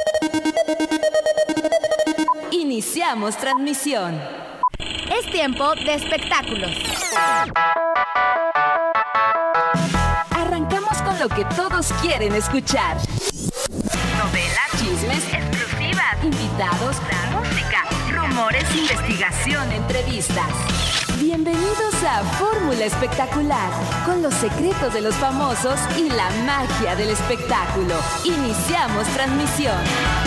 Iniciamos transmisión. Es tiempo de espectáculos. Arrancamos con lo que todos quieren escuchar. Novelas, chismes, exclusivas, invitados, música, rumores, investigación, entrevistas. Bienvenidos a Fórmula Espectacular, con los secretos de los famosos y la magia del espectáculo. Iniciamos transmisión.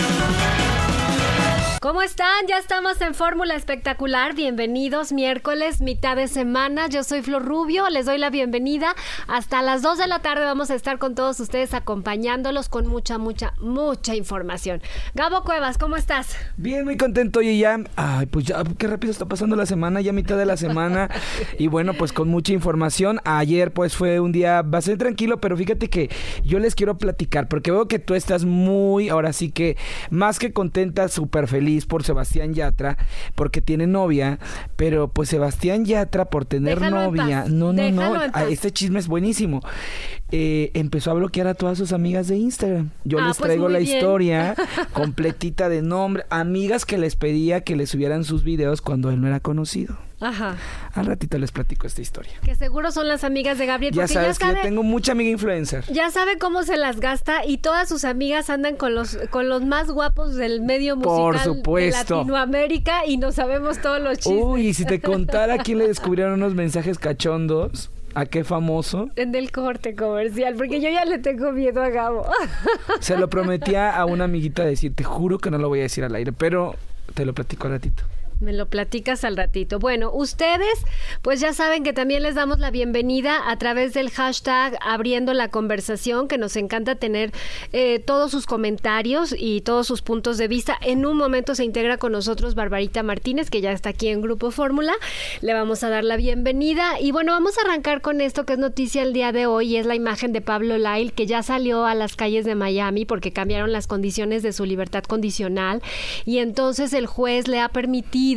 ¿Cómo están? Ya estamos en Fórmula Espectacular. Bienvenidos, miércoles, mitad de semana. Yo soy Flor Rubio, les doy la bienvenida. Hasta las 2 de la tarde vamos a estar con todos ustedes acompañándolos con mucha información. Gabo Cuevas, ¿cómo estás? Bien, muy contento. Oye, ya, pues ya, qué rápido está pasando la semana, ya mitad de la semana. Y bueno, pues con mucha información. Ayer pues fue un día bastante tranquilo, pero fíjate que yo les quiero platicar, porque veo que tú estás muy, ahora sí que, más que contenta, súper feliz por Sebastián Yatra, porque tiene novia, pero pues Sebastián Yatra por tener novia, no, este chisme es buenísimo. Empezó a bloquear a todas sus amigas de Instagram. Yo les traigo la historia completita de nombre, amigas que les pedía que les subieran sus videos cuando él no era conocido. Ajá. Al ratito les platico esta historia. Que seguro son las amigas de Gabriel. Ya sabes que yo tengo mucha amiga influencer. Ya sabe cómo se las gasta y todas sus amigas andan con los más guapos del medio musical. Por supuesto. De Latinoamérica y no sabemos todos los chismes. Uy, y si te contara quién le descubrieron unos mensajes cachondos. ¿A qué famoso? En el corte comercial, porque yo ya le tengo miedo a Gabo. Se lo prometía a una amiguita decir, te juro que no lo voy a decir al aire, pero te lo platico al ratito. Me lo platicas al ratito. Bueno, ustedes pues ya saben que también les damos la bienvenida a través del hashtag Abriendo la Conversación, que nos encanta tener todos sus comentarios y todos sus puntos de vista. En un momento se integra con nosotros Barbarita Martínez, que ya está aquí en Grupo Fórmula. Le vamos a dar la bienvenida. Y bueno, vamos a arrancar con esto que es noticia el día de hoy, y es la imagen de Pablo Lyle, que ya salió a las calles de Miami porque cambiaron las condiciones de su libertad condicional. Y entonces el juez le ha permitido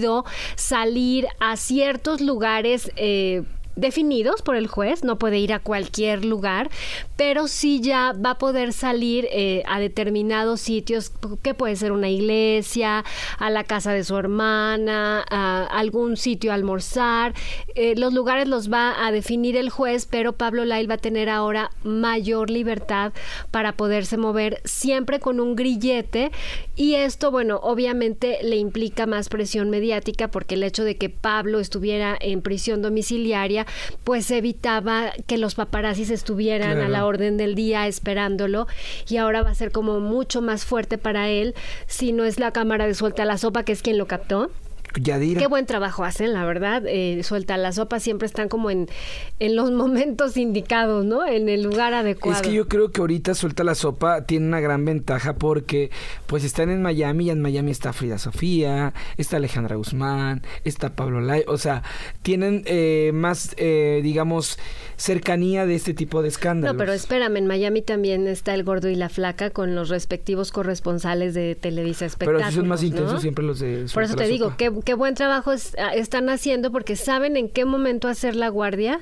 salir a ciertos lugares definidos por el juez, no puede ir a cualquier lugar, pero sí ya va a poder salir a determinados sitios, que puede ser una iglesia, a la casa de su hermana, a algún sitio a almorzar. Los lugares los va a definir el juez, pero Pablo Lyle va a tener ahora mayor libertad para poderse mover siempre con un grillete, y esto, bueno, obviamente le implica más presión mediática, porque el hecho de que Pablo estuviera en prisión domiciliaria pues evitaba que los paparazzis estuvieran a la orden del día esperándolo, y ahora va a ser como mucho más fuerte para él si no es la cámara de Suelta la Sopa, que es quien lo captó. Yadira. Qué buen trabajo hacen, la verdad. Suelta la Sopa siempre están como en los momentos indicados, ¿no? En el lugar adecuado. Es que yo creo que ahorita Suelta la Sopa tiene una gran ventaja porque pues están en Miami, y en Miami está Frida Sofía, está Alejandra Guzmán, está Pablo Lyle, o sea, tienen más, digamos, cercanía de este tipo de escándalos. No, pero espérame, en Miami también está El Gordo y la Flaca con los respectivos corresponsales de Televisa Espectáculos, pero sí son más intensos, ¿no? Siempre los de Suelta Por eso te digo, qué buen trabajo están haciendo, porque saben en qué momento hacer la guardia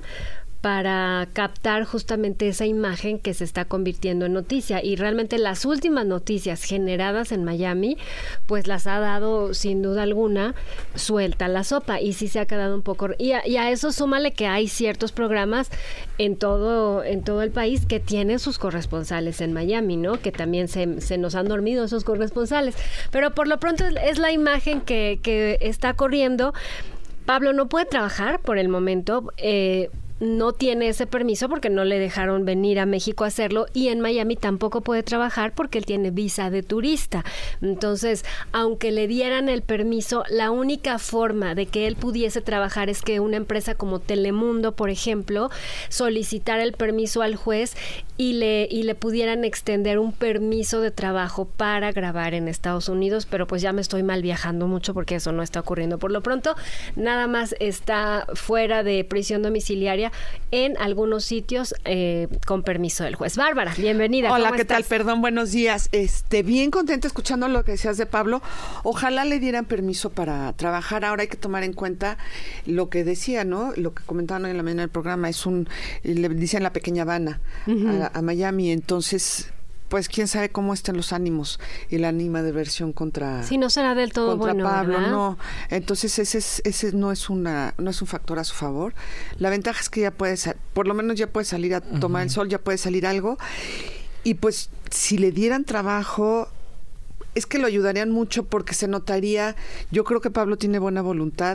para captar justamente esa imagen que se está convirtiendo en noticia. Y realmente las últimas noticias generadas en Miami, pues las ha dado sin duda alguna Suelta la Sopa, y sí se ha quedado un poco... Y a eso súmale que hay ciertos programas en todo el país que tienen sus corresponsales en Miami, ¿no? Que también se nos han dormido esos corresponsales. Pero por lo pronto es la imagen que está corriendo. Pablo no puede trabajar por el momento, no tiene ese permiso porque no le dejaron venir a México a hacerlo, y en Miami tampoco puede trabajar porque él tiene visa de turista. Entonces, aunque le dieran el permiso, la única forma de que él pudiese trabajar es que una empresa como Telemundo, por ejemplo, solicitara el permiso al juez y le pudieran extender un permiso de trabajo para grabar en Estados Unidos, pero pues ya me estoy mal viajando mucho porque eso no está ocurriendo. Por lo pronto, nada más está fuera de prisión domiciliaria en algunos sitios con permiso del juez. Bárbara, bienvenida. Hola, ¿qué estás? tal? Perdón, buenos días. Bien contenta escuchando lo que decías de Pablo. Ojalá le dieran permiso para trabajar. Ahora hay que tomar en cuenta lo que decía, ¿no? Lo que comentaban hoy en la mañana del programa, le dicen la pequeña Habana a Miami. Entonces, pues quién sabe cómo estén los ánimos y la animadversión contra... Sí, no será del todo contra bueno, Pablo, ¿verdad? no. Entonces ese no es un factor a su favor. La ventaja es que ya por lo menos ya puede salir a tomar el sol, ya puede salir algo. Y pues si le dieran trabajo, es que lo ayudarían mucho porque se notaría. Yo creo que Pablo tiene buena voluntad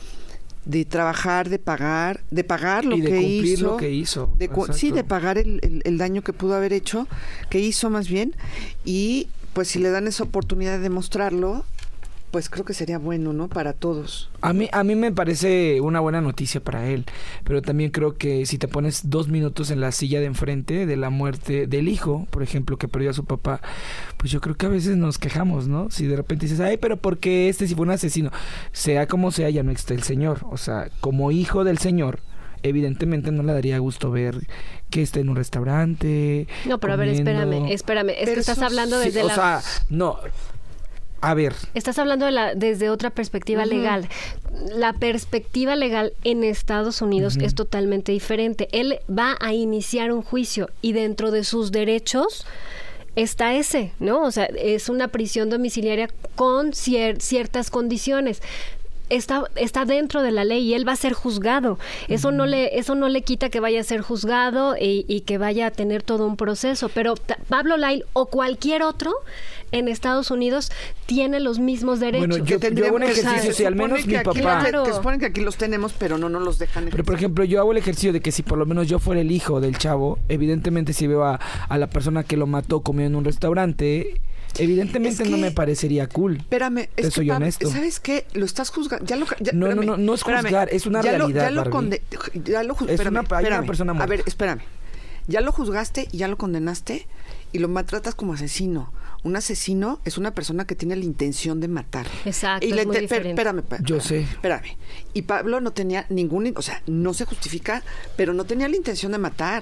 de trabajar, de pagar lo y de que cumplir hizo, lo que hizo. Sí, de pagar el daño que pudo haber hecho, que hizo más bien, y pues si le dan esa oportunidad de demostrarlo, pues creo que sería bueno, ¿no? Para todos. A mí me parece una buena noticia para él, pero también creo que si te pones 2 minutos en la silla de enfrente de la muerte del hijo, por ejemplo, que perdió a su papá, pues yo creo que a veces nos quejamos, ¿no? Si de repente dices, ay, pero ¿por qué si fue un asesino? Sea como sea, ya no está el Señor. O sea, como hijo del Señor, evidentemente no le daría gusto ver que esté en un restaurante. No, pero comiendo. a ver, espérame. Es que estás hablando desde O sea, no... A ver. Estás hablando desde otra perspectiva legal. La perspectiva legal en Estados Unidos es totalmente diferente. Él va a iniciar un juicio y dentro de sus derechos está ese, ¿no? O sea, es una prisión domiciliaria con ciertas condiciones. Está dentro de la ley y él va a ser juzgado. Eso no le quita que vaya a ser juzgado y que vaya a tener todo un proceso. Pero Pablo Lyle o cualquier otro en Estados Unidos tiene los mismos derechos. Bueno, yo hago un ejercicio, si al menos mi papá... Que suponen que aquí los tenemos, pero no nos los dejan ejercer. Pero, por ejemplo, yo hago el ejercicio de que si por lo menos yo fuera el hijo del chavo, evidentemente si veo a la persona que lo mató comiendo en un restaurante... Evidentemente es que no me parecería cool. Espérame, te soy honesto. ¿Sabes qué? Lo estás juzgando. No es juzgar, es una realidad, Barbie. Hay una persona muerta. A ver, espérame. Ya lo juzgaste y ya lo condenaste y lo maltratas como asesino. Un asesino es una persona que tiene la intención de matar. Exacto, es muy diferente. Espérame. Yo sé. Espérame. Y Pablo no tenía o sea, no se justifica, pero no tenía la intención de matar.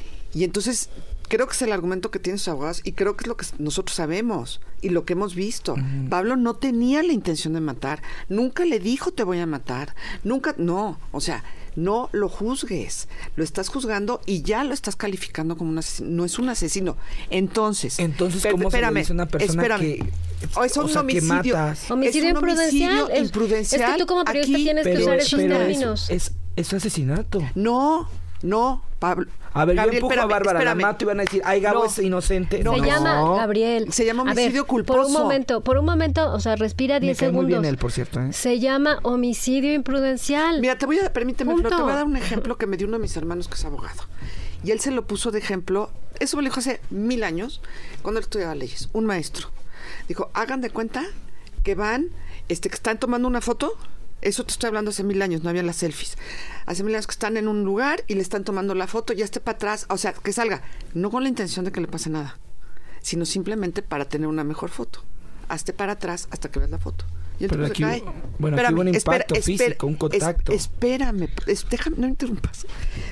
Y entonces... Creo que es el argumento que tienen sus abogados y creo que es lo que nosotros sabemos y lo que hemos visto. Pablo no tenía la intención de matar. Nunca le dijo te voy a matar. Nunca, no. O sea, no lo juzgues. Lo estás juzgando y ya lo estás calificando como un asesino. No es un asesino. Entonces ¿cómo se le dice a una persona que... Es un homicidio. Que matas? Homicidio imprudencial. Es que tú como periodista tienes que usar esos términos. Es asesinato. No, Pablo. A ver, Gabriel, yo empujo a Bárbara, la mato y van a decir, ay, Gabo es inocente. Se llama, Gabriel. Se llama homicidio culposo. Por un momento, o sea, respira 10 segundos. Muy bien él, por cierto. Se llama homicidio imprudencial. Mira, permíteme, Flor, te voy a dar un ejemplo que me dio uno de mis hermanos que es abogado. Y él se lo puso de ejemplo, eso me lo dijo hace 1000 años, cuando él estudiaba leyes, un maestro. Dijo, hagan de cuenta que van, que están tomando una foto. Eso te estoy hablando hace 1000 años, no había las selfies. Hace 1000 años que están en un lugar y le están tomando la foto, ya esté para atrás, o sea, que salga, no con la intención de que le pase nada, sino simplemente para tener una mejor foto. Hazte para atrás hasta que veas la foto. Y pero aquí, aquí hubo un impacto físico, un contacto. Espérame, déjame, no interrumpas.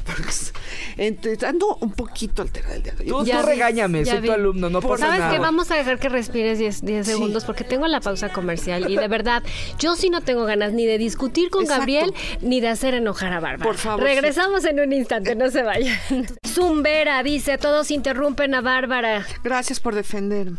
Ando un poquito alterada el día de hoy. Tú regáñame, soy tu alumno, no pasa nada. ¿Sabes qué? Vamos a dejar que respires 10 segundos porque tengo la pausa comercial y de verdad, yo sí no tengo ganas ni de discutir con Gabriel ni de hacer enojar a Bárbara. Por favor. Regresamos en un instante, no se vayan. Zumbera dice, todos interrumpen a Bárbara. Gracias por defenderme.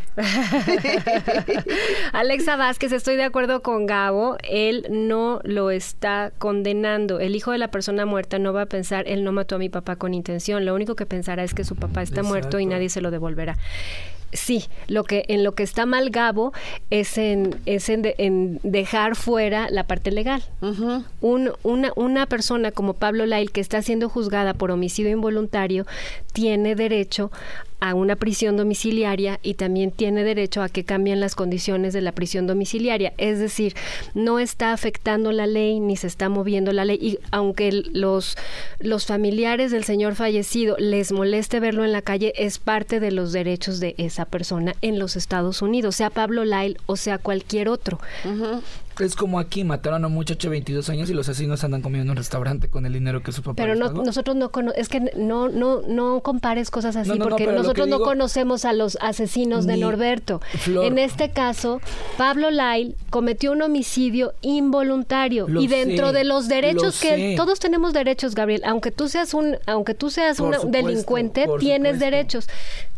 Alexa Vázquez, estoy de acuerdo con Gabo, él no lo está condenando. El hijo de la persona muerta no va a pensar, él no mató a mi papá con intención. Lo único que pensará es que su papá está muerto y nadie se lo devolverá. Sí, en lo que está mal Gabo es en dejar fuera la parte legal. Una persona como Pablo Lyle, que está siendo juzgada por homicidio involuntario, tiene derecho a una prisión domiciliaria y también tiene derecho a que cambien las condiciones de la prisión domiciliaria. Es decir, no está afectando la ley ni se está moviendo la ley. Y aunque los familiares del señor fallecido les moleste verlo en la calle, es parte de los derechos de esa persona en los Estados Unidos, sea Pablo Lyle o sea cualquier otro. Es como aquí, mataron a un muchacho de 22 años y los asesinos andan comiendo en un restaurante con el dinero que su papá Pero nosotros es que no compares cosas así, porque nosotros no conocemos a los asesinos de Norberto. Flor. En este caso, Pablo Lyle cometió un homicidio involuntario y dentro de los derechos que todos tenemos derechos, Gabriel, aunque tú seas un delincuente, tienes derechos.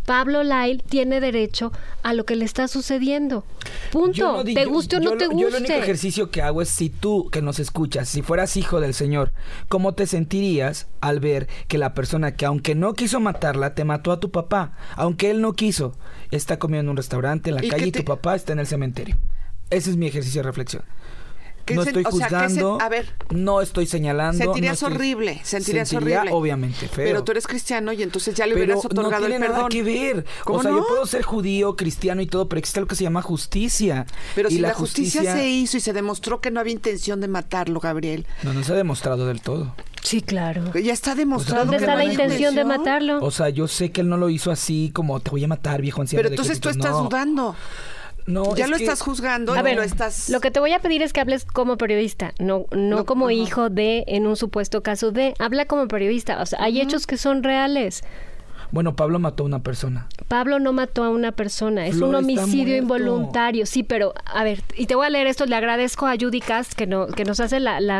Pablo Lyle tiene derecho a lo que le está sucediendo. Punto. Te guste o no te guste. Yo el único ejercicio que hago es, si tú que nos escuchas, si fueras hijo del Señor, ¿cómo te sentirías al ver que la persona que aunque no quiso matarla, te mató a tu papá? Aunque él no quiso, está comiendo en un restaurante en la calle y tu papá está en el cementerio. Ese es mi ejercicio de reflexión. No estoy juzgando, no estoy señalando. Sentirías horrible, horrible. Obviamente feo. Pero tú eres cristiano y entonces ya le hubieras otorgado el perdón. No tiene nada que ver. O sea, yo puedo ser judío, cristiano y todo, pero existe lo que se llama justicia. Pero si la justicia se hizo y se demostró que no había intención de matarlo, Gabriel. No se ha demostrado del todo. Sí, claro. Ya está demostrado. ¿Dónde está la intención de matarlo? O sea, yo sé que él no lo hizo así como te voy a matar, viejo anciano. Pero entonces tú estás dudando. No, ya lo estás juzgando. A ver, lo que te voy a pedir es que hables como periodista, no como hijo de, en un supuesto caso de. Habla como periodista. O sea, hay hechos que son reales. Bueno, Pablo mató a una persona. Pablo no mató a una persona, es un homicidio involuntario. Sí, pero, a ver, y te voy a leer esto, le agradezco a Judy Cast que nos hace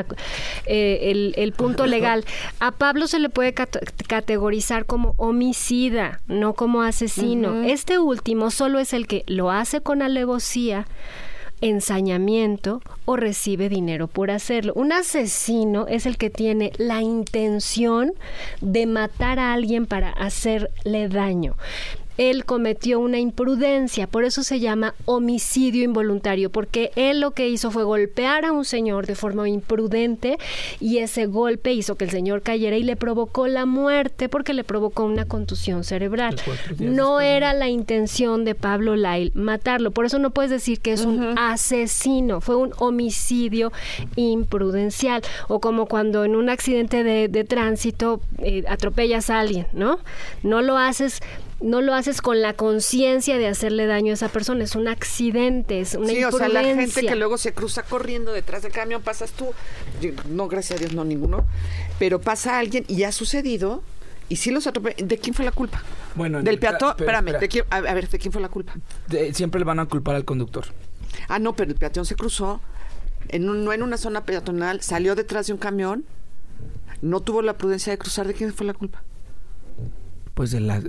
el punto legal. A Pablo se le puede categorizar como homicida, no como asesino. Este último solo es el que lo hace con alevosía, ensañamiento o recibe dinero por hacerlo. Un asesino es el que tiene la intención de matar a alguien para hacerle daño. Él cometió una imprudencia, por eso se llama homicidio involuntario, porque él lo que hizo fue golpear a un señor de forma imprudente y ese golpe hizo que el señor cayera y le provocó la muerte porque le provocó una contusión cerebral. No era la intención de Pablo Lyle matarlo, por eso no puedes decir que es un asesino, fue un homicidio imprudencial, o como cuando en un accidente de tránsito atropellas a alguien, ¿no? No lo haces con la conciencia de hacerle daño a esa persona, es un accidente, es una imprudencia. O sea, la gente que luego se cruza corriendo detrás del camión, pasas tú, no, gracias a Dios, no ninguno, pero pasa alguien y ha sucedido, y sí los atropella. ¿De quién fue la culpa? Bueno, del peatón, espérame, ¿de quién fue la culpa? Siempre le van a culpar al conductor. Ah, no, pero el peatón se cruzó, no en una zona peatonal, salió detrás de un camión, no tuvo la prudencia de cruzar. ¿De quién fue la culpa? Pues de la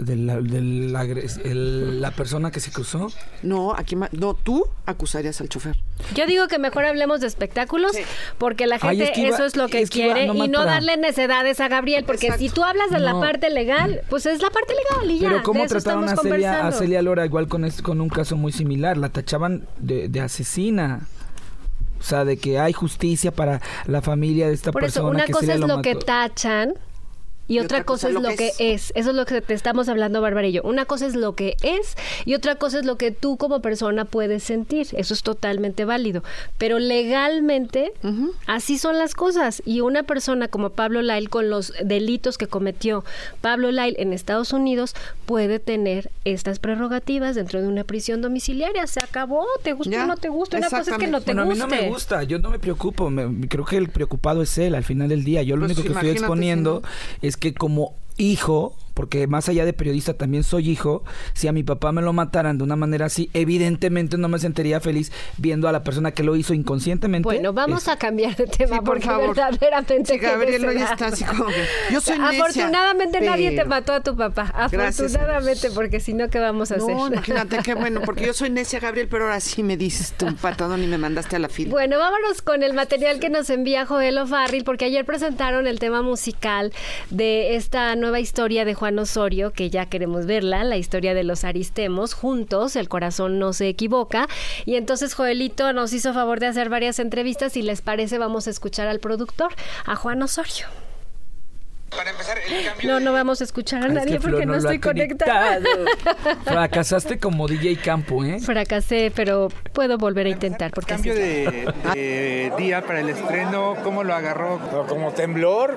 persona que se cruzó. No, tú acusarías al chofer. Yo digo que mejor hablemos de espectáculos, porque la gente eso es lo que quiere, y no darle necedades a Gabriel, porque si tú hablas de la parte legal, pues es la parte legal y ya. Pero ¿cómo trataron a Celia Lora igual con un caso muy similar? La tachaban de asesina. O sea, de que hay justicia para la familia de esta persona. Por eso, una cosa es lo que tachan y otra cosa es lo que es. Eso es lo que te estamos hablando, Bárbara y yo. Una cosa es lo que es y otra cosa es lo que tú como persona puedes sentir. Eso es totalmente válido. Pero legalmente, así son las cosas. Y una persona como Pablo Lyle, con los delitos que cometió Pablo Lyle en Estados Unidos, puede tener estas prerrogativas dentro de una prisión domiciliaria. Se acabó. ¿Te gusta o no te gusta? Una cosa es que no te guste. A mí no me gusta. Yo no me preocupo. Creo que el preocupado es él al final del día. Yo lo único que estoy exponiendo es que como hijo, porque más allá de periodista también soy hijo, si a mi papá me lo mataran de una manera así, evidentemente no me sentiría feliz viendo a la persona que lo hizo inconscientemente. Bueno, vamos a cambiar de tema, porque verdaderamente Gabriel no ya está así como que yo soy necia. Afortunadamente nadie te mató a tu papá. Afortunadamente, porque si no, ¿qué vamos a hacer? No, imagínate, qué bueno, porque yo soy necia, Gabriel, pero ahora sí me dices tú un patadón y me mandaste a la fila. Bueno, vámonos con el material que nos envía Joel O'Farrill, porque ayer presentaron el tema musical de esta nueva historia de Juan Osorio, que ya queremos verla, la historia de los Aristemos, juntos, el corazón no se equivoca. Y entonces Joelito nos hizo favor de hacer varias entrevistas. Si les parece, vamos a escuchar al productor, a Juan Osorio. Para empezar, el cambio no vamos a escuchar a nadie porque no estoy conectada. Fracasaste como DJ Campo, ¿eh? Fracasé, pero puedo volver a intentar. Porque el cambio de día para el estreno, ¿cómo lo agarró? Como temblor.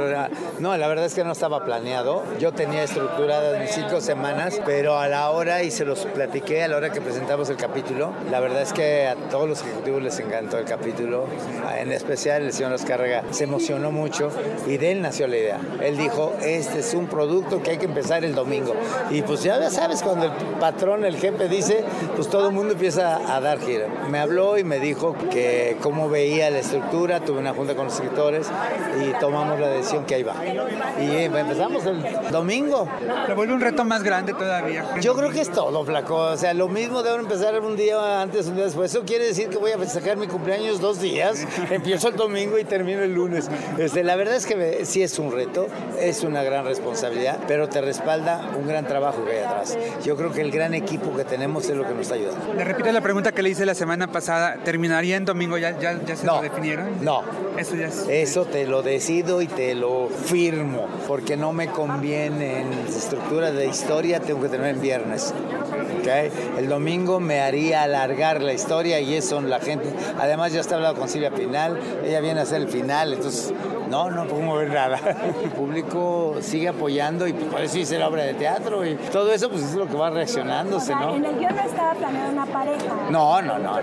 No, la verdad es que no estaba planeado. Yo tenía estructurada en 5 semanas, pero a la hora, y se los platiqué a la hora que presentamos el capítulo, la verdad es que a todos los ejecutivos les encantó el capítulo. En especial el señor Azcárraga se emocionó mucho y de él nació la idea. idea. Él dijo, este es un producto que hay que empezar el domingo. Y pues ya sabes, cuando el patrón, el jefe dice, pues todo el mundo empieza a dar gira. Me habló y me dijo que cómo veía la estructura, tuve una junta con los escritores y tomamos la decisión que ahí va. Y empezamos el domingo. ¿Lo vuelve un reto más grande todavía? Yo creo que es todo, flaco. O sea, lo mismo debo empezar un día antes, un día después. Eso quiere decir que voy a festejar mi cumpleaños 2 días. Empiezo el domingo y termino el lunes. La verdad es que sí es un reto, es una gran responsabilidad, pero te respalda un gran trabajo que hay atrás. Yo creo que el gran equipo que tenemos es lo que nos está ayudando. Le repito la pregunta que le hice la semana pasada. ¿Terminaría en domingo? ¿Ya se lo definieron? No. Eso te lo decido y te lo firmo, porque no me conviene en la estructura de historia, tengo que tener en viernes. ¿Okay? El domingo me haría alargar la historia y eso la gente... Además ya está hablado con Silvia Pinal, ella viene a hacer el final, entonces no puedo mover nada. El público sigue apoyando y por eso hice la obra de teatro y todo eso pues es lo que va reaccionándose, ¿no? En el guión no estaba planeada una pareja. No,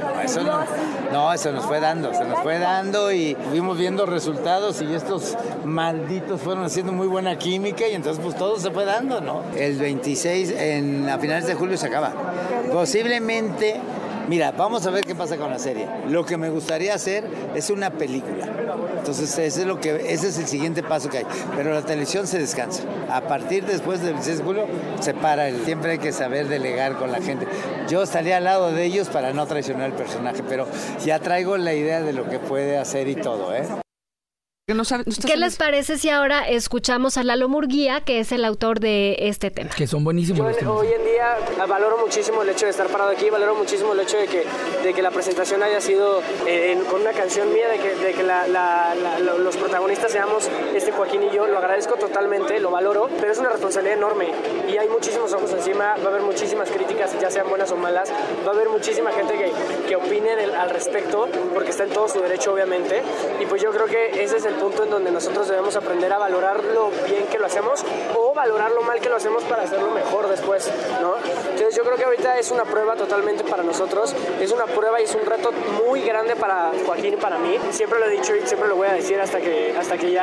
eso nos fue dando y fuimos viendo resultados y estos malditos fueron haciendo muy buena química y entonces pues todo se fue dando, ¿no? El 26, a finales de julio se acaba. Posiblemente, mira, vamos a ver qué pasa con la serie. Lo que me gustaría hacer es una película. Entonces ese es el siguiente paso que hay. Pero la televisión se descansa. A partir después del 26 de julio se para. Siempre hay que saber delegar con la gente. Yo estaría al lado de ellos para no traicionar el personaje, pero ya traigo la idea de lo que puede hacer y todo, ¿eh? ¿Qué les parece si ahora escuchamos a Lalo Murguía, que es el autor de este tema? Que son buenísimos los temas. Hoy en día valoro muchísimo el hecho de estar parado aquí, valoro muchísimo el hecho de que la presentación haya sido con una canción mía, de que los protagonistas seamos Joaquín y yo. Lo agradezco totalmente, lo valoro, pero es una responsabilidad enorme y hay muchísimos ojos encima, va a haber muchísimas críticas, ya sean buenas o malas, va a haber muchísima gente que opine al respecto, porque está en todo su derecho, obviamente, y pues yo creo que ese es el punto en donde nosotros debemos aprender a valorar lo bien que lo hacemos o valorar lo mal que lo hacemos para hacerlo mejor después, ¿no? Entonces yo creo que ahorita es una prueba totalmente para nosotros, es una prueba y es un reto muy grande para Joaquín y para mí. Siempre lo he dicho y siempre lo voy a decir hasta que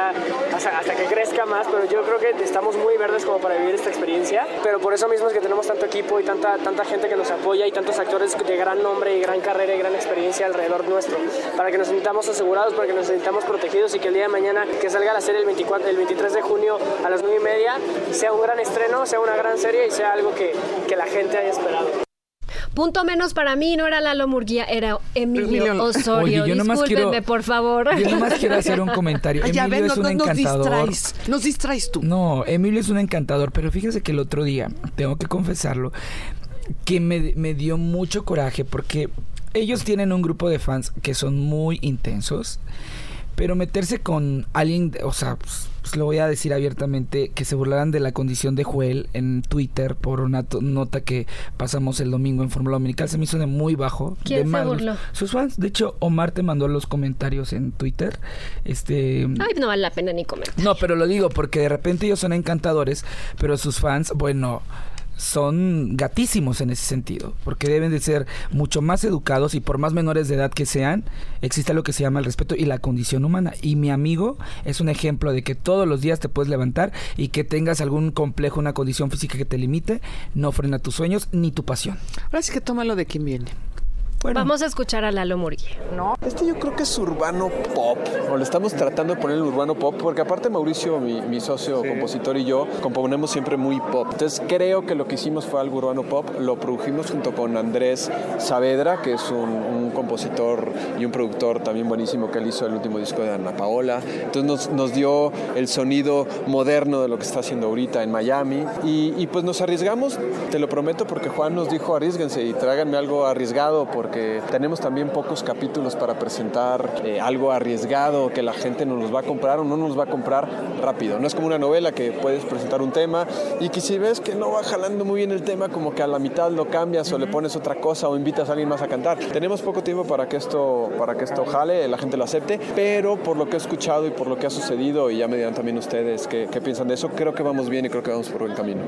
crezca más, pero yo creo que estamos muy verdes como para vivir esta experiencia, pero por eso mismo es que tenemos tanto equipo y tanta gente que nos apoya y tantos actores de gran nombre y gran carrera y gran experiencia alrededor nuestro, para que nos sintamos asegurados, para que nos sintamos protegidos y que el día de mañana que salga la serie el 23 de junio a las 9:30 sea un gran estreno, sea una gran serie y sea algo que la gente haya esperado. Punto menos para mí, no era Lalo Murguía, era Emilio Osorio. Oye, discúlpenme, por favor. Yo nomás quiero hacer un comentario. Emilio es un encantador. Nos distraes tú. No, Emilio es un encantador, pero fíjese que el otro día, tengo que confesarlo, que me dio mucho coraje porque ellos tienen un grupo de fans que son muy intensos. Pero meterse con alguien, o sea, pues lo voy a decir abiertamente, que se burlaran de la condición de Joel en Twitter por una nota que pasamos el domingo en Fórmula Dominical, se me hizo de muy bajo. ¿Quién se burló? Sus fans. De hecho, Omar te mandó los comentarios en Twitter. Ay, no vale la pena ni comentar. No, pero lo digo porque de repente ellos son encantadores, pero sus fans, bueno, son gatísimos en ese sentido, porque deben de ser mucho más educados y por más menores de edad que sean, existe lo que se llama el respeto y la condición humana. Y mi amigo es un ejemplo de que todos los días te puedes levantar y que tengas algún complejo, una condición física que te limite, no frena tus sueños ni tu pasión. Ahora sí que tómalo de quien viene. Bueno. Vamos a escuchar a Lalo Murguía. ¿No? Yo creo que es urbano pop, o le estamos tratando de poner el urbano pop, porque aparte Mauricio, mi socio, compositor y yo, componemos siempre muy pop. Entonces creo que lo que hicimos fue algo urbano pop, lo produjimos junto con Andrés Saavedra, que es un compositor y un productor también buenísimo, que él hizo el último disco de Ana Paola. Entonces nos dio el sonido moderno de lo que está haciendo ahorita en Miami, y pues nos arriesgamos, te lo prometo, porque Juan nos dijo arriesguense y tráiganme algo arriesgado, porque tenemos también pocos capítulos para presentar algo arriesgado que la gente no nos va a comprar o no nos va a comprar rápido. No es como una novela que puedes presentar un tema y que si ves que no va jalando muy bien el tema, como que a la mitad lo cambias o le pones otra cosa o invitas a alguien más a cantar. Tenemos poco tiempo para que esto jale, la gente lo acepte, pero por lo que he escuchado y por lo que ha sucedido, y ya me dirán también ustedes qué piensan de eso, creo que vamos bien y creo que vamos por buen camino.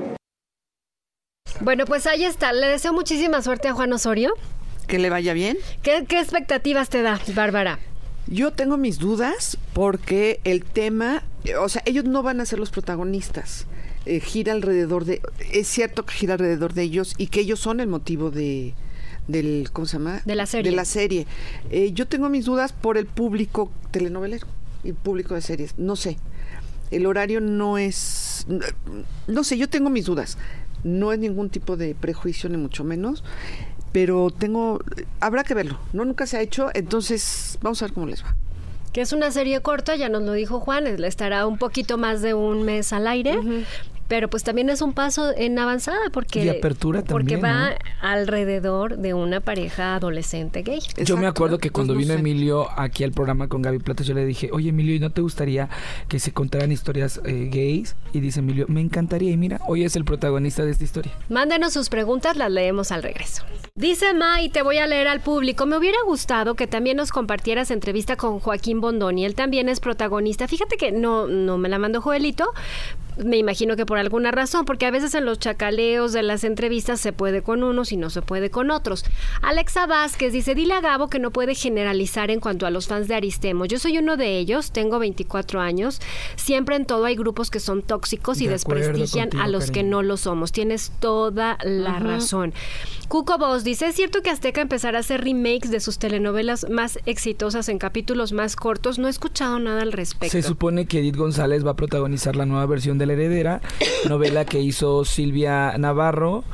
Bueno, pues ahí está. Le deseo muchísima suerte a Juan Osorio. Que le vaya bien. ¿Qué expectativas te da, Bárbara? Yo tengo mis dudas porque el tema o sea, ellos no van a ser los protagonistas. Gira alrededor de... Es cierto que gira alrededor de ellos y que ellos son el motivo del ¿cómo se llama? De la serie. De la serie. Yo tengo mis dudas por el público telenovelero y público de series. No sé. El horario no es... No sé, yo tengo mis dudas. No es ningún tipo de prejuicio, ni mucho menos. Pero habrá que verlo. Nunca se ha hecho, entonces vamos a ver cómo les va. Que es una serie corta, ya nos lo dijo Juan, estará un poquito más de un mes al aire, pero pues también es un paso en avanzada porque... Y apertura también, porque va ¿no? alrededor de una pareja adolescente gay. Exacto. Yo me acuerdo que cuando vino Emilio aquí al programa con Gaby Plata, yo le dije, oye Emilio, ¿y no te gustaría que se contaran historias gays? Y dice Emilio, me encantaría, y mira, hoy es el protagonista de esta historia. Mándenos sus preguntas, las leemos al regreso. Dice Ma, y te voy a leer al público, me hubiera gustado que también nos compartieras entrevista con Joaquín Bondoni, él también es protagonista. Fíjate que no me la mandó Joelito, me imagino que por alguna razón, porque a veces en los chacaleos de las entrevistas se puede con unos y no se puede con otros. Alexa Vázquez dice, dile a Gabo que no puede generalizar en cuanto a los fans de Aristemo. Yo soy uno de ellos, tengo 24 años, siempre en todo hay grupos que son tóxicos y desprestigian a los que no lo somos. Tienes toda la razón. Cuco Boss dice, ¿es cierto que Azteca empezará a hacer remakes de sus telenovelas más exitosas en capítulos más cortos? No he escuchado nada al respecto. Se supone que Edith González va a protagonizar la nueva versión de La Heredera, novela que hizo Silvia Navarro.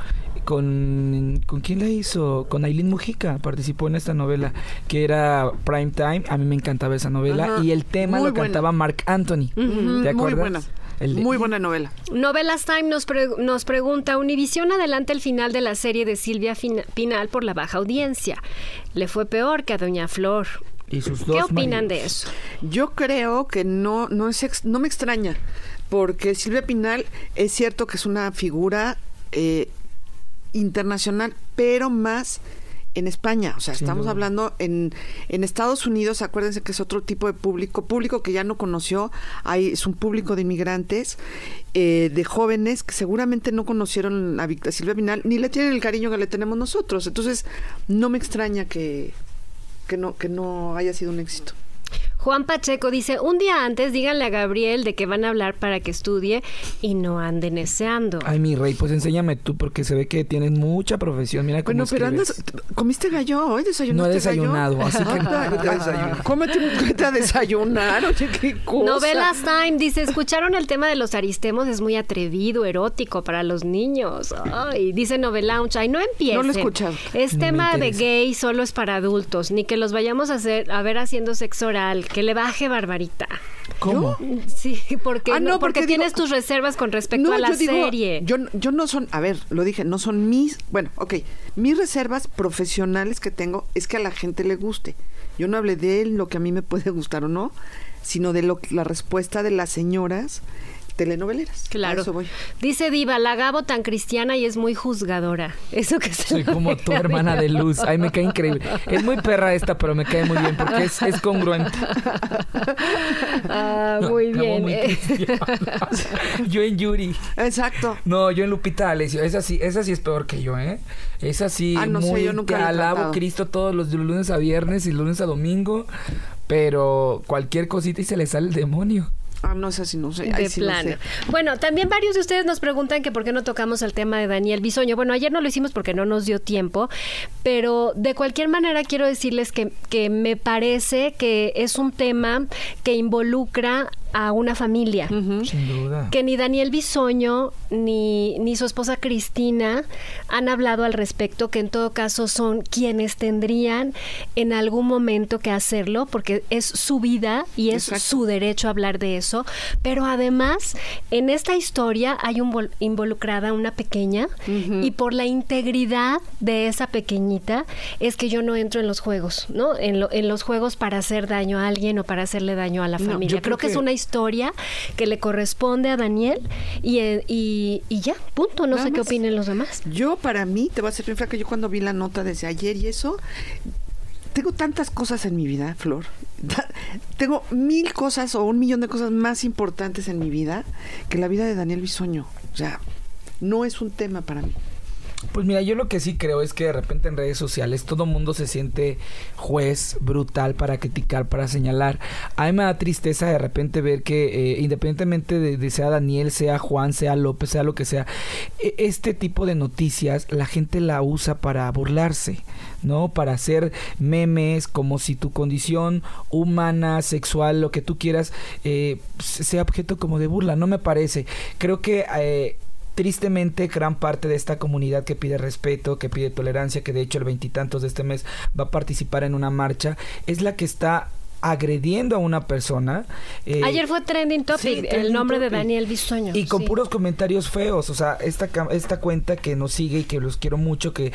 ¿Con quién la hizo? Con Ailín Mujica, participó en esta novela que era Prime Time. A mí me encantaba esa novela. Y el tema lo cantaba Marc Anthony. ¿Te acuerdas? Muy buena. Muy buena novela. Novelas Time nos pregunta, Univisión adelanta el final de la serie de Silvia Pinal por la baja audiencia. Le fue peor que a Doña Flor. Y sus dos ¿Qué opinan maridos? de eso? Yo creo que no me extraña, porque Silvia Pinal es cierto que es una figura internacional, pero más en España. O sea, estamos hablando en Estados Unidos, acuérdense que es otro tipo de público que ya no conoció, es un público de inmigrantes, de jóvenes que seguramente no conocieron a Silvia Pinal, ni le tienen el cariño que le tenemos nosotros. Entonces, no me extraña que no haya sido un éxito. Juan Pacheco dice, un día antes díganle a Gabriel de que van a hablar para que estudie y no ande neceando. Ay, mi rey, pues enséñame tú, porque se ve que tienes mucha profesión. Mira cómo escribes. ¿Comiste gallo hoy? ¿Desayunaste No he desayunado, gallo? así que Cómete a desayunar, oye, qué cosa. Novelas Time dice, ¿escucharon el tema de los aristemos? Es muy atrevido, erótico para los niños. Ay, dice Novelounge, ay, no empiecen. No lo he escuchado. Es tema de gay, solo es para adultos, ni que los vayamos a ver haciendo sexo oral. Que le baje, Barbarita. ¿Cómo? Sí, porque porque tienes tus reservas con respecto a la serie. Yo no son, a ver, lo dije, no son mis reservas profesionales que tengo es que a la gente le guste. Yo no hablé de lo que a mí me puede gustar o no, sino de la respuesta de las señoras telenoveleras. Claro. A eso voy. Dice Diva, la Gabo tan cristiana y es muy juzgadora. Eso que soy como tu hermana de luz. Ay, me cae increíble. Es muy perra esta, pero me cae muy bien porque es congruente. Muy bien. Yo en Yuri. Exacto. No, yo en Lupita Alessio. Esa sí es peor que yo, ¿eh? Esa sí, no sé, yo nunca te alabo a Cristo todos los lunes a viernes y lunes a domingo, pero cualquier cosita y se le sale el demonio. No es así, no sé. De plano. No sé. Bueno, también varios de ustedes nos preguntan que por qué no tocamos el tema de Daniel Bisoño. Bueno, ayer no lo hicimos porque no nos dio tiempo, pero de cualquier manera quiero decirles que me parece que es un tema que involucra a una familia. Sin duda. Que ni Daniel Bisoño ni su esposa Cristina han hablado al respecto, que en todo caso son quienes tendrían en algún momento que hacerlo, porque es su vida y es su derecho a hablar de eso. Pero además, en esta historia hay involucrada una pequeña y por la integridad de esa pequeñita es que yo no entro en los juegos, ¿no? En los juegos para hacer daño a alguien o para hacerle daño a la familia. Yo creo que es una historia que le corresponde a Daniel y ya, punto. No sé qué opinen los demás. Yo, para mí, te voy a ser bien franca, yo cuando vi la nota desde ayer y eso, tengo tantas cosas en mi vida, Flor. Tengo 1000 cosas o 1 millón de cosas más importantes en mi vida que la vida de Daniel Bisoño. O sea, no es un tema para mí. Pues mira, yo lo que sí creo es que de repente en redes sociales todo mundo se siente juez brutal para criticar, para señalar. A mí me da tristeza de repente ver que independientemente de sea Daniel, sea Juan, sea López, sea lo que sea, este tipo de noticias la gente la usa para burlarse, ¿no? Para hacer memes como si tu condición humana, sexual, lo que tú quieras, sea objeto como de burla. No me parece. Creo que tristemente, gran parte de esta comunidad que pide respeto, que pide tolerancia, que de hecho el 20 y tantos de este mes va a participar en una marcha, es la que está agrediendo a una persona. Ayer fue trending topic, el nombre de Daniel Bisoño. Y con puros comentarios feos. O sea, esta cuenta que nos sigue y que los quiero mucho, que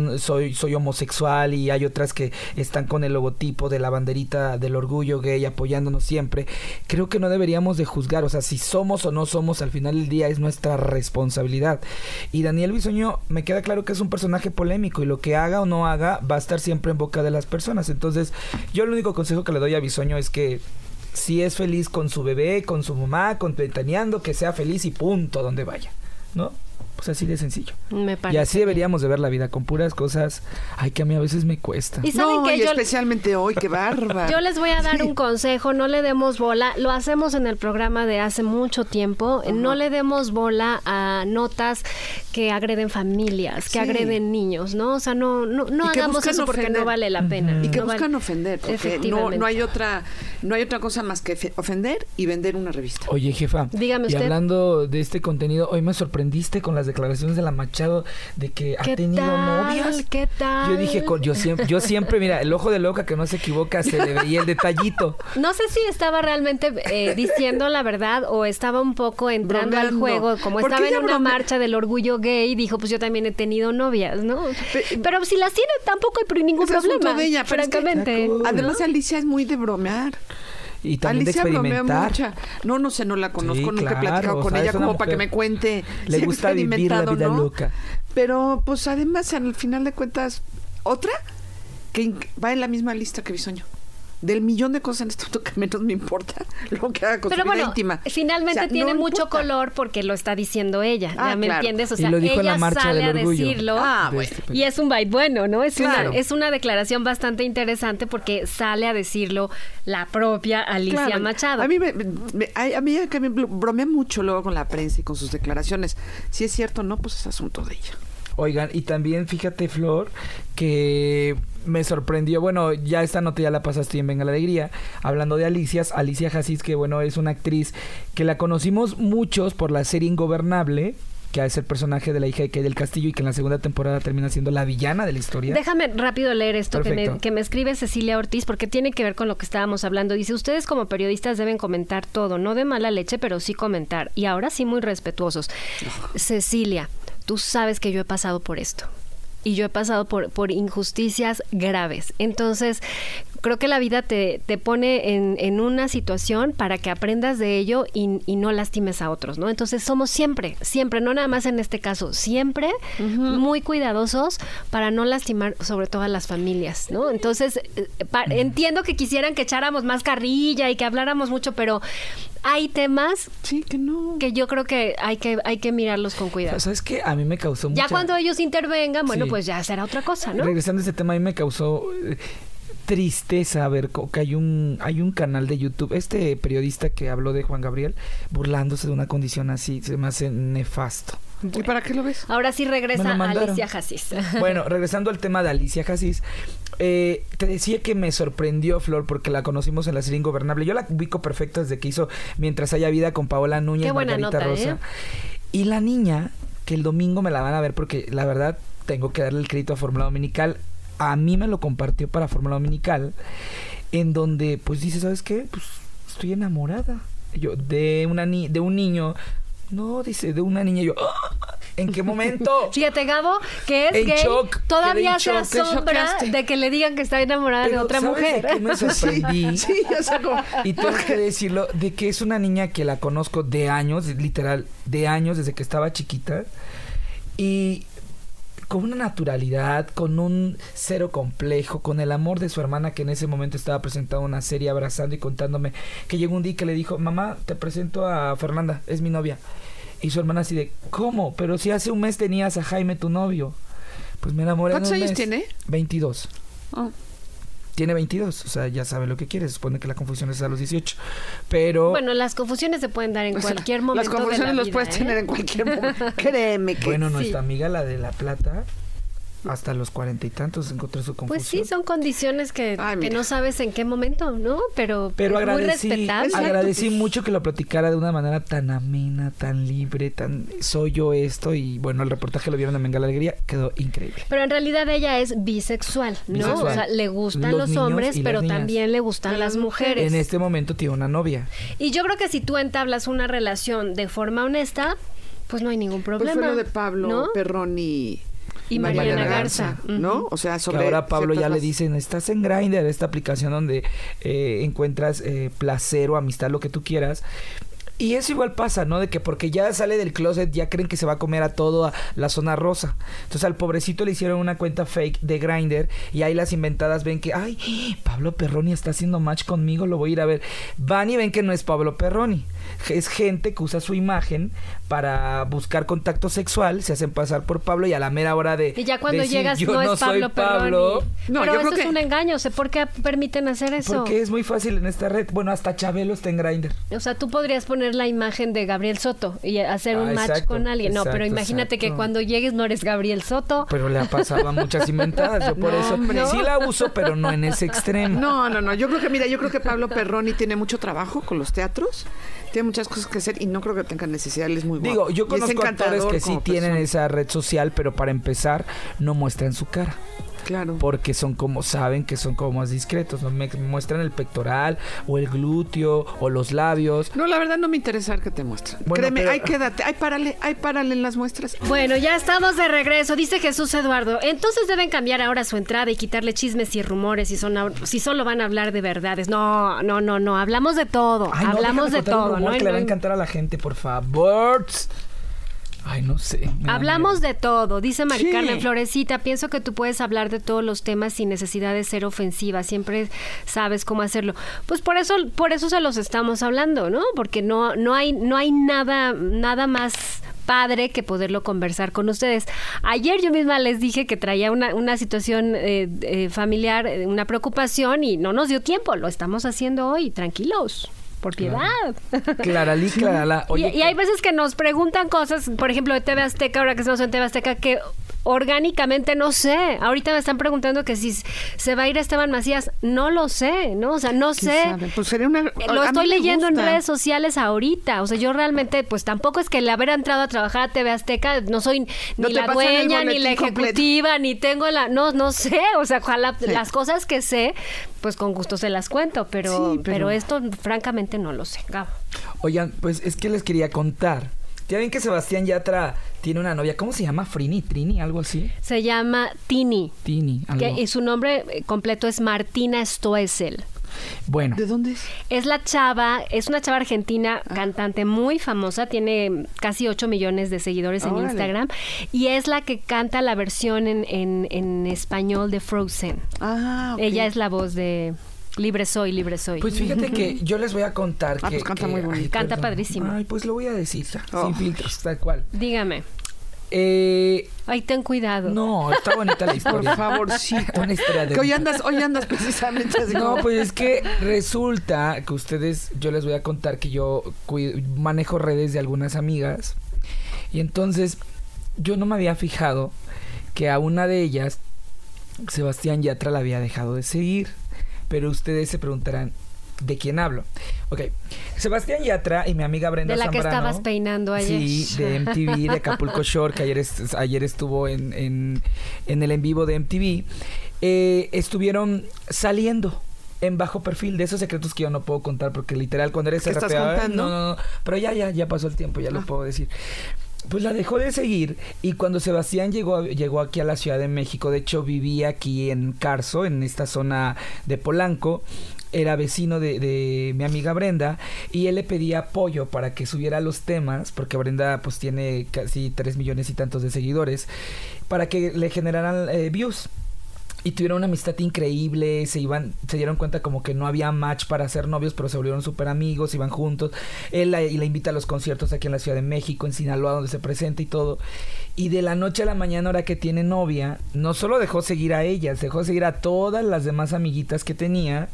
soy homosexual, y hay otras que están con el logotipo de la banderita del orgullo gay apoyándonos siempre. Creo que no deberíamos de juzgar. O sea, si somos o no somos, al final del día es nuestra responsabilidad. Y Daniel Bisoño, me queda claro que es un personaje polémico, y lo que haga o no haga va a estar siempre en boca de las personas. Entonces, yo el único consejo que le doy a Bisoño es que si es feliz con su bebé, con su mamá, con Ventaneando, que sea feliz y punto, donde vaya, ¿no? Pues así de sencillo. Me parece. Y así deberíamos de ver la vida, con puras cosas, ay, que a mí a veces me cuesta. Y saben que especialmente hoy, qué bárbaro. Yo les voy a dar un consejo, no le demos bola, lo hacemos en el programa de hace mucho tiempo, no le demos bola a notas que agreden familias, que agreden niños, ¿no? O sea, no hagamos eso porque ofender. No vale la pena. Y que buscan ofender, porque no hay otra cosa más que ofender y vender una revista. Oye, jefa, dígame usted. Y hablando de este contenido, hoy me sorprendiste con las declaraciones de la Machado de que ha tenido novias. ¿Qué tal? Yo dije, yo siempre, mira, el ojo de loca que no se equivoca, se le veía el detallito. No sé si estaba realmente diciendo la verdad o estaba un poco entrando al juego, como estaba en una marcha del orgullo gay, dijo, pues yo también he tenido novias, ¿no? Pero si las tiene tampoco hay ningún problema, de ella, francamente. Además, Alicia es muy de bromear. Y también Alicia de experimentar. No sé, no la conozco, nunca he platicado con ella como para que me cuente. Le gusta vivir la vida loca. Pero pues además, al final de cuentas, otra que va en la misma lista que Bisoño. Del millón de cosas en este mundo que menos me importa lo que haga con su vida íntima. Finalmente tiene mucho color porque lo está diciendo ella, ¿me entiendes? O sea, y lo dijo ella en la marcha sale del orgullo. A decirlo y es un byte bueno, ¿no? Es una declaración bastante interesante porque sale a decirlo la propia Alicia Machado. A mí que me bromea mucho luego con la prensa y con sus declaraciones. Si es cierto o no, pues es asunto de ella. Oigan, y también fíjate, Flor, que me sorprendió, bueno, ya esta nota ya la pasaste en Venga la Alegría, hablando de Alicia Jassis, que bueno, es una actriz que la conocimos muchos por la serie Ingobernable, que es el personaje de la hija de Kay del Castillo y que en la segunda temporada termina siendo la villana de la historia. Déjame rápido leer esto que me escribe Cecilia Ortiz, porque tiene que ver con lo que estábamos hablando. Dice, ustedes como periodistas deben comentar todo, no de mala leche, pero sí comentar. Y ahora sí muy respetuosos. Cecilia, tú sabes que yo he pasado por esto. Y yo he pasado por injusticias graves. Entonces, creo que la vida te pone en una situación para que aprendas de ello y no lastimes a otros, ¿no? Entonces, somos siempre, no nada más en este caso, siempre muy cuidadosos para no lastimar sobre todo a las familias, ¿no? Entonces, entiendo que quisieran que echáramos más carrilla y que habláramos mucho, pero hay temas que yo creo que hay que mirarlos con cuidado. ¿Sabes qué? A mí me causó mucha... Ya cuando ellos intervengan, bueno, pues ya será otra cosa, ¿no? Regresando a este tema, a mí me causó tristeza ver que hay un canal de YouTube, este periodista que habló de Juan Gabriel, burlándose de una condición así, se me hace nefasto. ¿Y para qué lo ves? Ahora sí regresa Alicia Jassis. Bueno, regresando al tema de Alicia Jassis, te decía que me sorprendió, Flor, porque la conocimos en la serie Ingobernable. Yo la ubico perfecto desde que hizo Mientras haya vida con Paola Núñez, Margarita Rosa. Y la niña, que el domingo me la van a ver porque la verdad tengo que darle el crédito a Fórmula Dominical. A mí me lo compartió para Fórmula Dominical, en donde pues dice, ¿sabes qué? Pues estoy enamorada. Yo, de un niño. No, dice, de una niña. Yo, ¿en qué momento? Fíjate, Gabo, que es en gay, shock, todavía se asombra de que le digan que está enamorada de otra mujer. ¿De qué me sorprendí? Y tengo que decirlo, de que es una niña que la conozco de años, literal, de años, desde que estaba chiquita. Y con una naturalidad, con un cero complejo, con el amor de su hermana, que en ese momento estaba presentando una serie, abrazando y contándome que llegó un día que le dijo, mamá, te presento a Fernanda, es mi novia. Y su hermana así de, ¿cómo? Pero si hace un mes tenías a Jaime, tu novio. Pues me enamoré en un mes. ¿Cuántos años tiene? 22. Oh. Tiene 22, o sea, ya sabe lo que quiere. Se supone que la confusión es a los 18. Pero... Bueno, las confusiones se pueden dar en cualquier momento. Las confusiones los puedes tener en cualquier momento. Créeme que bueno, nuestra amiga, la de La Plata, hasta los 40 y tantos encontró su confusión. Pues sí, son condiciones que no sabes en qué momento, ¿no? Pero agradecí, muy respetable. Agradecí mucho que lo platicara de una manera tan amena, tan libre, tan soy yo esto. Y bueno, el reportaje lo vieron en Venga la Alegría, quedó increíble. Pero en realidad ella es bisexual, ¿no? O sea, le gustan los hombres, pero también le gustan las mujeres. En este momento tiene una novia. Y yo creo que si tú entablas una relación de forma honesta, pues no hay ningún problema. Pues fue lo de Pablo, ¿no? Perroni y Mariana Garza, ¿no? O sea, sobre que ahora Pablo ya le dicen, estás en Grindr, esta aplicación donde encuentras placer o amistad, lo que tú quieras. Y eso igual pasa, ¿no? De que porque ya sale del closet ya creen que se va a comer a todo a la zona rosa. Entonces al pobrecito le hicieron una cuenta fake de Grindr y ahí las inventadas ven que, ay, Pablo Perroni está haciendo match conmigo, lo voy a ir a ver. Van y ven que no es Pablo Perroni. Es gente que usa su imagen para buscar contacto sexual, se hacen pasar por Pablo y a la mera hora de... Y ya cuando decir, llegas no es Pablo Perroni. No, pero yo eso creo es un engaño, sé por qué permiten hacer eso. Porque es muy fácil en esta red. Bueno, hasta Chabelo está en Grindr. O sea, tú podrías poner la imagen de Gabriel Soto y hacer un match con alguien. No, pero imagínate que cuando llegues no eres Gabriel Soto. Pero le ha pasado a muchas inventadas. Yo por eso sí la uso, pero no en ese extremo. No. Yo creo que Pablo Perroni tiene mucho trabajo con los teatros. Tiene muchas cosas que hacer y no creo que tenga necesidad. Él es muy guapo. Digo, yo conozco actores que sí tienen esa red social, pero para empezar no muestran su cara. Claro. Porque son como, saben que son como más discretos, ¿no? Me muestran el pectoral o el glúteo o los labios. No, la verdad no me interesa que te muestren. Bueno, créeme, pero... quédate, párale en las muestras. Bueno, ya estamos de regreso, dice Jesús Eduardo. Entonces deben cambiar ahora su entrada y quitarle chismes y rumores si solo van a hablar de verdades. No, hablamos de todo. Ay, hablamos de todo, ¿no? Que le va a encantar a la gente, por favor. Ay, no sé. Hablamos de todo, dice Mari Carmen Florecita. Pienso que tú puedes hablar de todos los temas sin necesidad de ser ofensiva. Siempre sabes cómo hacerlo. Pues por eso se los estamos hablando, ¿no? Porque no hay nada más padre que poderlo conversar con ustedes. Ayer yo misma les dije que traía una situación familiar, una preocupación y no nos dio tiempo. Lo estamos haciendo hoy, tranquilos. Por piedad. Clarala. Oye, y hay veces que nos preguntan cosas, por ejemplo, de TV Azteca, ahora que estamos en TV Azteca, que orgánicamente no sé. Ahorita me están preguntando que si se va a ir Esteban Macías. No lo sé, ¿no? O sea, no sé. Pues sería lo estoy leyendo en redes sociales ahorita. O sea, yo realmente, pues tampoco es que el haber entrado a trabajar a TV Azteca, no soy ni la dueña, ni la ejecutiva, completo. Ni tengo no sé. O sea, ojalá las cosas que sé, pues con gusto se las cuento, pero esto francamente no lo sé, Gabo. Oigan, pues es que les quería contar. Ya ven que Sebastián Yatra tiene una novia. ¿Cómo se llama? Trini, algo así. Se llama Tini. Algo. Y su nombre completo es Martina Stoessel. Bueno. ¿De dónde es? Es una chava argentina, cantante muy famosa, tiene casi 8 millones de seguidores en Instagram, y es la que canta la versión en español de Frozen. Okay. Ella es la voz de... Libre soy. Pues fíjate que yo les voy a contar que... pues canta muy bonito. Canta padrísimo. Ay, pues lo voy a decir, sin filtros, tal cual. Dígame. Ay, ten cuidado. No, está bonita la historia. Por favor, sí. Una historia de... Que hoy andas precisamente así. No, pues es que resulta que yo les voy a contar que yo manejo redes de algunas amigas. Y entonces, yo no me había fijado que a una de ellas, Sebastián Yatra, la había dejado de seguir. Pero ustedes se preguntarán, ¿de quién hablo? Ok, Sebastián Yatra y mi amiga Brenda Zambrano. De la que estabas peinando ayer. Sí, de MTV, de Acapulco Shore, que ayer estuvo en el en vivo de MTV. Estuvieron saliendo en bajo perfil, de esos secretos que yo no puedo contar, porque literal cuando eres rapeador... No, pero ya pasó el tiempo, ya lo puedo decir. Pues la dejó de seguir y cuando Sebastián llegó aquí a la Ciudad de México, de hecho vivía aquí en Carso, en esta zona de Polanco, era vecino de mi amiga Brenda y él le pedía apoyo para que subiera los temas, porque Brenda pues tiene casi 3 millones y tantos de seguidores, para que le generaran views. Y tuvieron una amistad increíble, se dieron cuenta como que no había match para ser novios, pero se volvieron súper amigos, iban juntos. Él la invita a los conciertos aquí en la Ciudad de México, en Sinaloa, donde se presenta y todo. Y de la noche a la mañana, ahora que tiene novia, no solo dejó seguir a ella, dejó seguir a todas las demás amiguitas que tenía.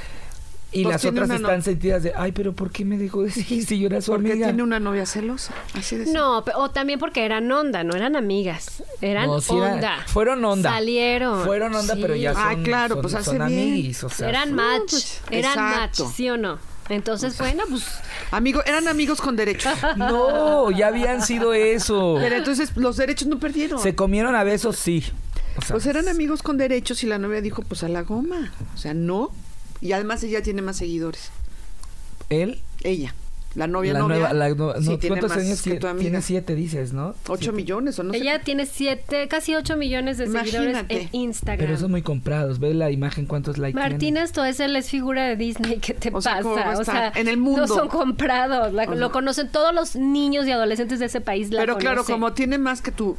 Y pues las otras están sentidas de, ay, pero ¿por qué me dejó de seguir si yo era su amiga? Porque tiene una novia celosa, así de No, o también porque eran onda, no eran amigas, eran onda. Fueron onda. Salieron. Fueron onda, sí. Pero ya son, claro, pues son amiguis, o sea. Eran match, match, ¿sí o no? Entonces, bueno, pues... eran amigos con derechos. No, ya habían sido eso. Pero entonces los derechos no perdieron. Se comieron a besos, sí. O sea, pues eran amigos con derechos y la novia dijo, pues a la goma. O sea, no... Y además ella tiene más seguidores. ¿Él? Ella. La novia. Sí, ¿cuántos años tiene? 7, dices, ¿no? 8 millones o no sé. Ella tiene 7, casi 8 millones de seguidores en Instagram. Pero son muy comprados. Ve la imagen, cuántos likes Martínez Toesel es figura de Disney. ¿Qué te pasa? O sea, en el mundo. No son comprados. Lo conocen todos los niños y adolescentes de ese país. Pero claro, como tiene más que tu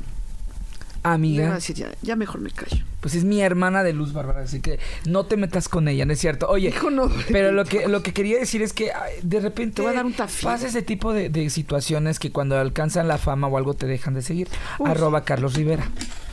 amiga. Decir, ya mejor me callo. Pues es mi hermana de luz, Bárbara, así que no te metas con ella, ¿no es cierto? Oye, no, pero lo que quería decir es que de repente te va a dar un tafío. Pasa ese tipo de situaciones que cuando alcanzan la fama o algo te dejan de seguir. @Carlos Rivera.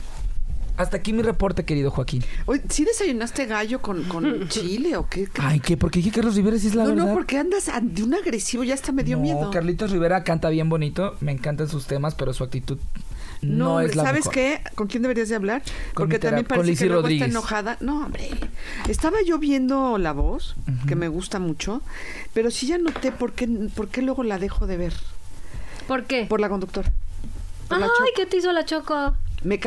Hasta aquí mi reporte, querido Joaquín. Oye, ¿sí desayunaste gallo con chile o qué? Ay, ¿qué? ¿Por qué dije Carlos Rivera si es la verdad? No, porque andas de un agresivo, ya hasta me dio miedo. Carlitos Rivera canta bien bonito, me encantan sus temas, pero su actitud no es la ¿sabes mejor. qué? ¿Con quién deberías de hablar? Porque también parece que luego está enojada. No, hombre. Estaba yo viendo La Voz, que me gusta mucho, pero sí ya noté por qué luego la dejo de ver. ¿Por qué? Por la conductora. Ay, ¿qué te hizo la Choco?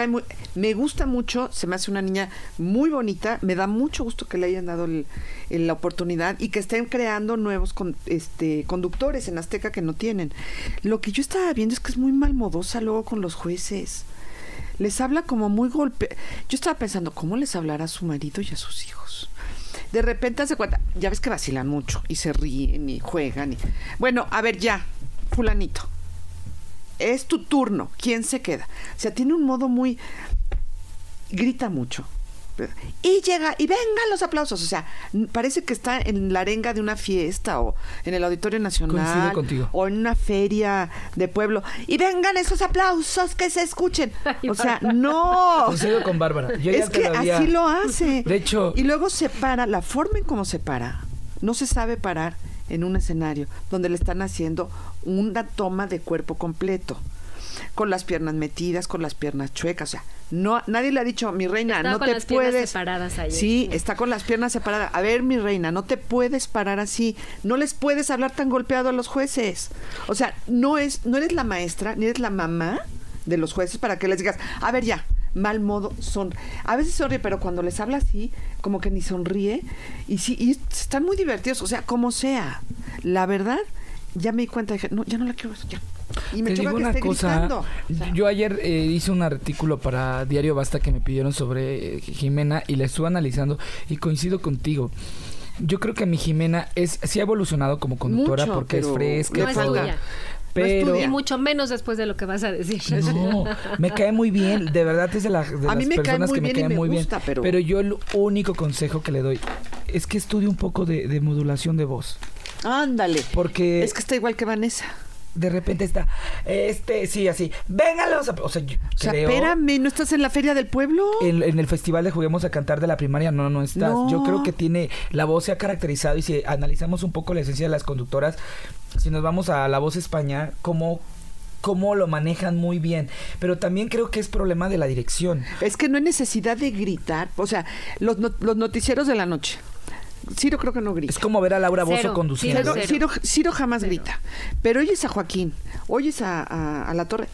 Me gusta mucho, se me hace una niña muy bonita, me da mucho gusto que le hayan dado la oportunidad y que estén creando nuevos conductores en Azteca que no tienen. Lo que yo estaba viendo es que es muy malmodosa luego con los jueces. Les habla como muy Yo estaba pensando, ¿cómo les hablará a su marido y a sus hijos? De repente hace cuenta, ya ves que vacilan mucho y se ríen y juegan. Bueno, a ver ya, fulanito. Es tu turno. ¿Quién se queda? O sea, tiene un modo muy... Grita mucho. Y llega, y vengan los aplausos. O sea, parece que está en la arenga de una fiesta o en el Auditorio Nacional. Coincido contigo. O en una feria de pueblo. Y vengan esos aplausos que se escuchen. O sea, no. Coincido con Bárbara. Es que así lo hace. De hecho... Y luego se para, la forma en cómo se para. No se sabe parar en un escenario donde le están haciendo una toma de cuerpo completo, con las piernas metidas, con las piernas chuecas, o sea, nadie le ha dicho, mi reina, no te puedes... Está con las piernas separadas ahí. Sí, está con las piernas separadas. A ver, mi reina, no te puedes parar así, no les puedes hablar tan golpeado a los jueces. O sea, no eres la maestra, ni eres la mamá de los jueces para que les digas, a ver ya, mal modo, a veces sonríe, pero cuando les habla así, como que ni sonríe, y están muy divertidos, o sea, como sea. La verdad, ya me di cuenta, dije, no, ya no la quiero ver, ya. Y me choca que esté gritando. O sea, yo ayer hice un artículo para Diario Basta que me pidieron sobre Jimena y la estuve analizando y coincido contigo. Yo creo que mi Jimena sí ha evolucionado como conductora mucho, porque es fresca. No es tuya. Pero... Y mucho menos después de lo que vas a decir. No, me cae muy bien. De verdad es de las personas que me caen muy bien. Pero yo el único consejo que le doy es que estudie un poco de modulación de voz. Ándale. Porque... Es que está igual que Vanessa. De repente está, sí, así, véngalos. O sea, espérame, ¿no estás en la Feria del Pueblo? En el festival de Juguemos a Cantar de la primaria, no estás. No. Yo creo que la voz se ha caracterizado y si analizamos un poco la esencia de las conductoras, si nos vamos a La Voz España, cómo lo manejan muy bien, pero también creo que es problema de la dirección. Es que no hay necesidad de gritar, o sea, los noticieros de la noche. Ciro creo que no grita. Es como ver a Laura Bozzo conduciendo. Ciro jamás grita. Pero oyes a Joaquín, oyes a La Torre.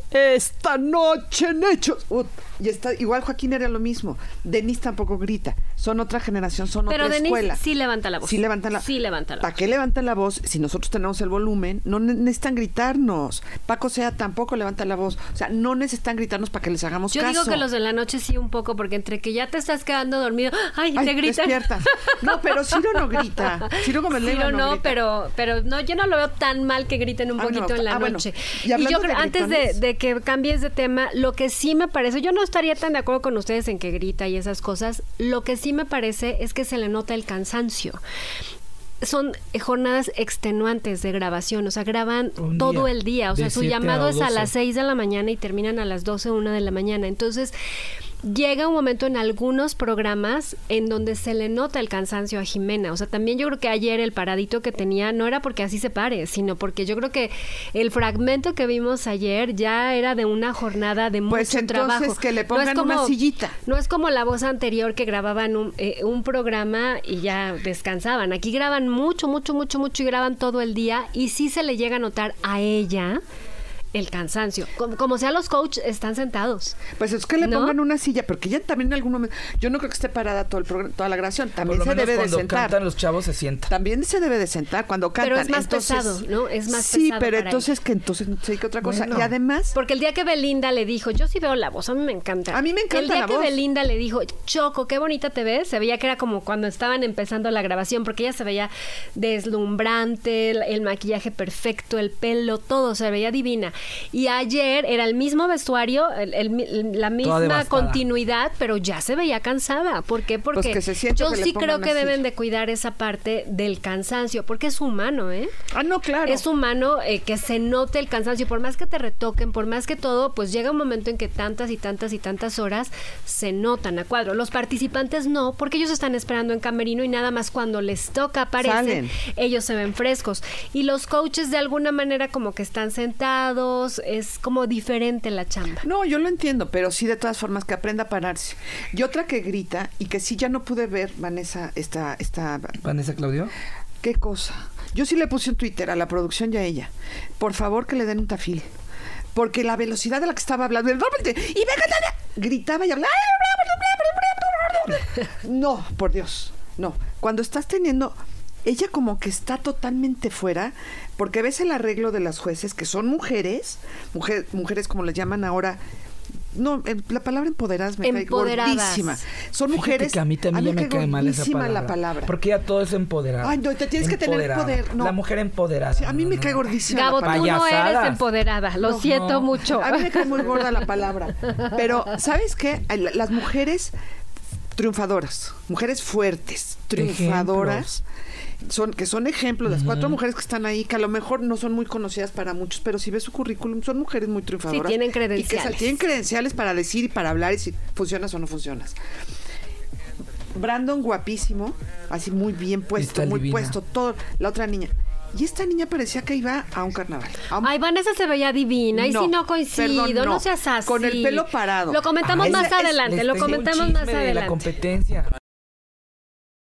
Esta noche en Hechos. Y igual Joaquín era lo mismo. Denise tampoco grita. Son otra generación, son otra escuela. Pero Denise sí levanta la voz. Sí levanta la voz. ¿Para qué levantan la voz? Si nosotros tenemos el volumen, no necesitan gritarnos. Paco Sea tampoco levanta la voz. O sea, no necesitan gritarnos para que les hagamos caso. Yo digo que los de la noche sí un poco, porque entre que ya te estás quedando dormido, ¡ay, te gritan! Despierta. No, pero Ciro no grita. Ciro no, grita. pero no, yo no lo veo tan mal que griten un poquito en la noche. Bueno. Y yo creo, antes de que cambies de tema, lo que sí me parece, yo no estaría tan de acuerdo con ustedes en que grita y esas cosas. Lo que sí me parece es que se le nota el cansancio. Son jornadas extenuantes de grabación, o sea, graban todo el día, o sea, su llamado es a las 6 de la mañana y terminan a las 12, 1 de la mañana. Entonces, llega un momento en algunos programas en donde se le nota el cansancio a Jimena. O sea, también yo creo que ayer el paradito que tenía no era porque así se pare, sino porque yo creo que el fragmento que vimos ayer ya era de una jornada de mucho trabajo. Pues entonces que le pongan una sillita. No es como la voz anterior que grababan un programa y ya descansaban. Aquí graban mucho y graban todo el día y sí se le llega a notar a ella el cansancio. Como sea, los coaches están sentados. Pues es que le pongan una silla, porque ella también en algún momento, yo no creo que esté parada todo el programa, toda la grabación, también se debe de sentar. Cuando cantan los chavos se sientan. También se debe de sentar cuando cantan. Pero es más pesado, ¿no? Es más pesado. Sí, pero entonces sí que otra cosa. Y además, porque el día que Belinda le dijo, yo sí veo la voz, a mí me encanta. A mí me encanta la voz. El día que Belinda le dijo, Choco, qué bonita te ves, se veía que era como cuando estaban empezando la grabación, porque ella se veía deslumbrante, el maquillaje perfecto, el pelo, todo se veía divina. Y ayer era el mismo vestuario, la misma continuidad, pero ya se veía cansada. ¿Por qué? Porque pues yo sí creo que deben de cuidar esa parte del cansancio, porque es humano, ¿eh? Ah, no, claro. Es humano que se note el cansancio, por más que te retoquen, por más que todo, pues llega un momento en que tantas horas se notan a cuadro. Los participantes no, porque ellos están esperando en camerino y nada más cuando les toca aparecen, ellos se ven frescos. Y los coaches de alguna manera como que están sentados, es como diferente la chamba. No, yo lo entiendo, pero sí de todas formas que aprenda a pararse. Y otra que grita y que sí ya no pude ver, Vanessa, ¿Vanessa Claudio? ¿Qué cosa? Yo sí le puse en Twitter a la producción y a ella. Por favor que le den un tafil. Porque la velocidad de la que estaba hablando, gritaba y hablaba. No, por Dios, no. Cuando estás teniendo... Ella como que está totalmente fuera, porque ves el arreglo de las jueces, que son mujeres como les llaman ahora. No, la palabra empoderadas me cae gordísima. Son mujeres. Que a mí también me cae mal esa palabra. La palabra. Porque ya todo es empoderado. Ay, no, te tienes que tener poder. No. La mujer empoderada. Sí, a mí me cae gordísima. Gabo, la palabra. tú no eres empoderada. Lo siento mucho. A mí me cae muy gorda la palabra. Pero, ¿sabes qué? Las mujeres triunfadoras, mujeres fuertes, triunfadoras. Son ejemplos, las 4 mujeres que están ahí, que a lo mejor no son muy conocidas para muchos, pero si ves su currículum, son mujeres muy triunfadoras. Sí, tienen credenciales. Y que tienen credenciales para decir y para hablar y si funcionas o no funcionas. Brandon, guapísimo, así muy bien puesto, muy divina. Puesto, todo. La otra niña. Y esta niña parecía que iba a un carnaval. Ay, Vanessa se veía divina. Y si no coincido, perdón, no seas así. Con el pelo parado. Lo comentamos más adelante. Lo comentamos más adelante. La competencia.